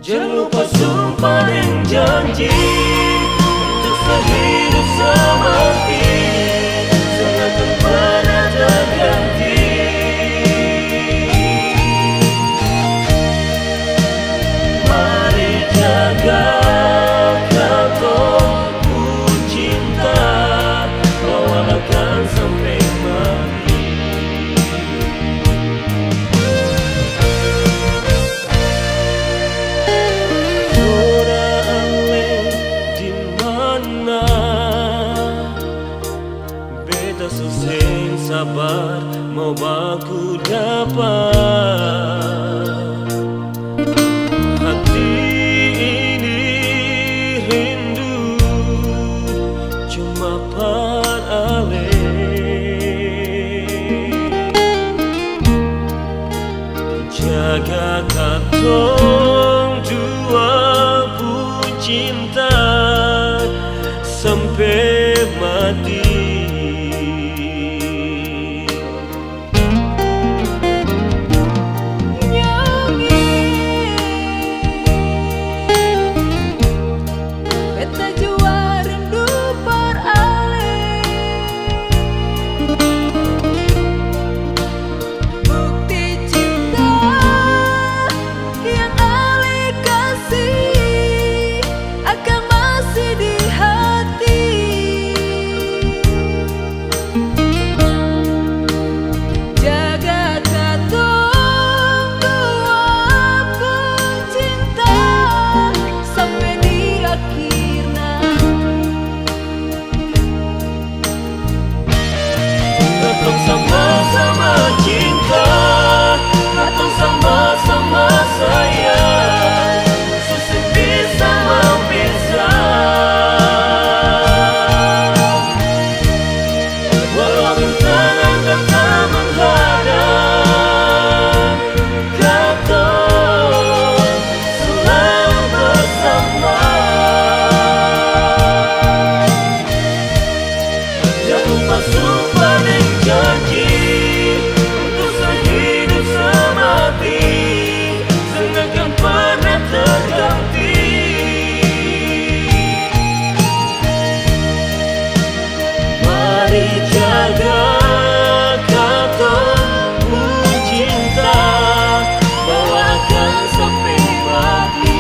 Jangan lupa sumpah dan janji untuk sehidup semati, seakan pernah terganti. Mari jaga kataku cinta, bahwa akan sampai mati. Beta susah sabar mau baku dapat, hati ini rindu cuma par ale. Jaga katong dua pun cinta sampai mati. Sama-sama cinta, katong sama-sama sayang, susah bisa mempisah. Walau rintangan datang menghadang, katong selalu bersama. Jangan lupa sumpah dan janji untuk sehidup semati, seakan pernah terganti. Mari jaga kataku cinta, bahwa akan sampai mati.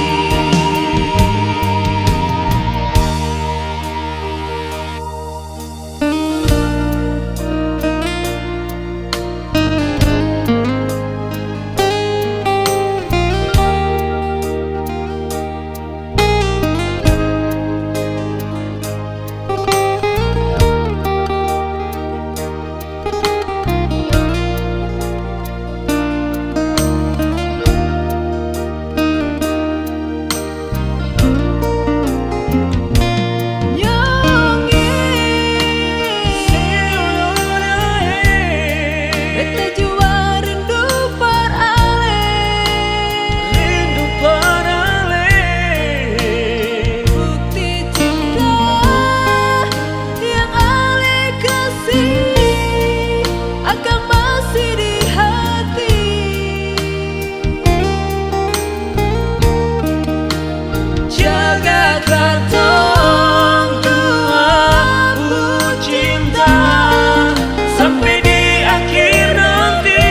Katong dua pun cinta sampai di akhir nanti.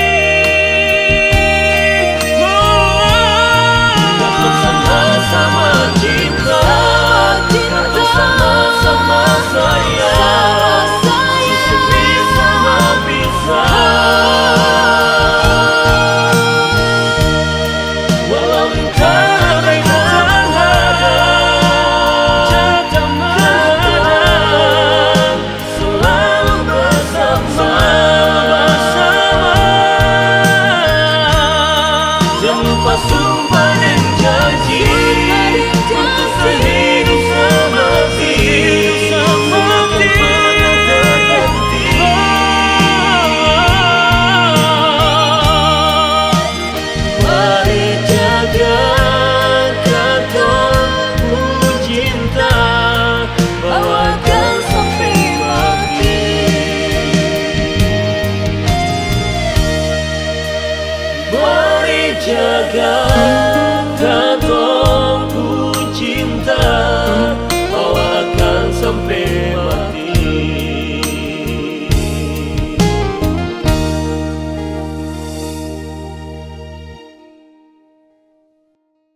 Katong sama-sama cinta, katong sama-sama sayang, susah bisa mempisah. Walau rintangan sumpah dan janji untuk sehidup semati, seakan pernah terganti. Mari jaga kataku cinta, bahwa akan sampai mati. Mari jaga